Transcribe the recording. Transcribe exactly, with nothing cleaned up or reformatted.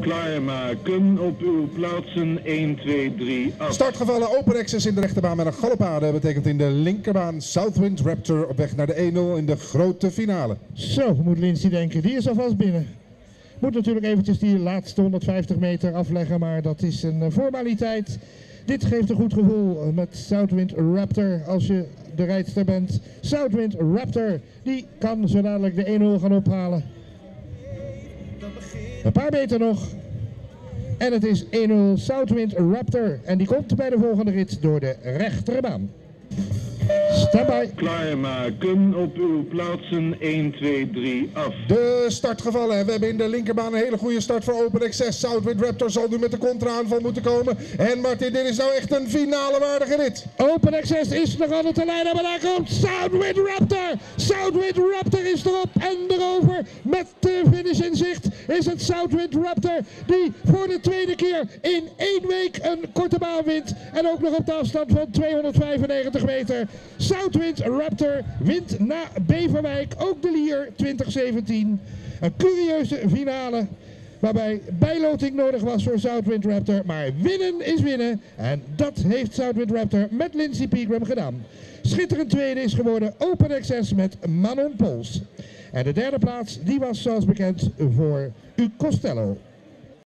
Klaarmaken op uw plaatsen één, twee, drie, af. Startgevallen Open Access in de rechterbaan met een galopade. Betekent in de linkerbaan Southwind Raptor op weg naar de een nul in de grote finale. Zo moet Lindsay denken, die is alvast binnen. Moet natuurlijk eventjes die laatste honderdvijftig meter afleggen, maar dat is een formaliteit. Dit geeft een goed gevoel met Southwind Raptor als je de rijdster bent. Southwind Raptor, die kan zo dadelijk de een nul gaan ophalen. Een paar meter nog. En het is een nul Southwind Raptor. En die komt bij de volgende rit door de rechterbaan. Standby. Klaarmaken op uw plaatsen één, twee, drie, af. De start gevallen. We hebben in de linkerbaan een hele goede start voor Open Access. Southwind Raptor zal nu met de contra-aanval moeten komen. En Martin, dit is nou echt een finale waardige rit. Open Access is nog altijd te leiden, maar daar komt Southwind Raptor. Southwind Raptor is erop en erover. Met de finish in zicht is het Southwind Raptor die voor de tweede keer in één week een korte baan wint. En ook nog op de afstand van tweehonderdvijfennegentig meter. Southwind Raptor wint na Beverwijk, ook de Lier twintig zeventien. Een curieuze finale waarbij bijloting nodig was voor Southwind Raptor. Maar winnen is winnen en dat heeft Southwind Raptor met Lindsay Pegram gedaan. Schitterend tweede is geworden Open Access met Manon Pols. En de derde plaats die was zoals bekend voor U Costello.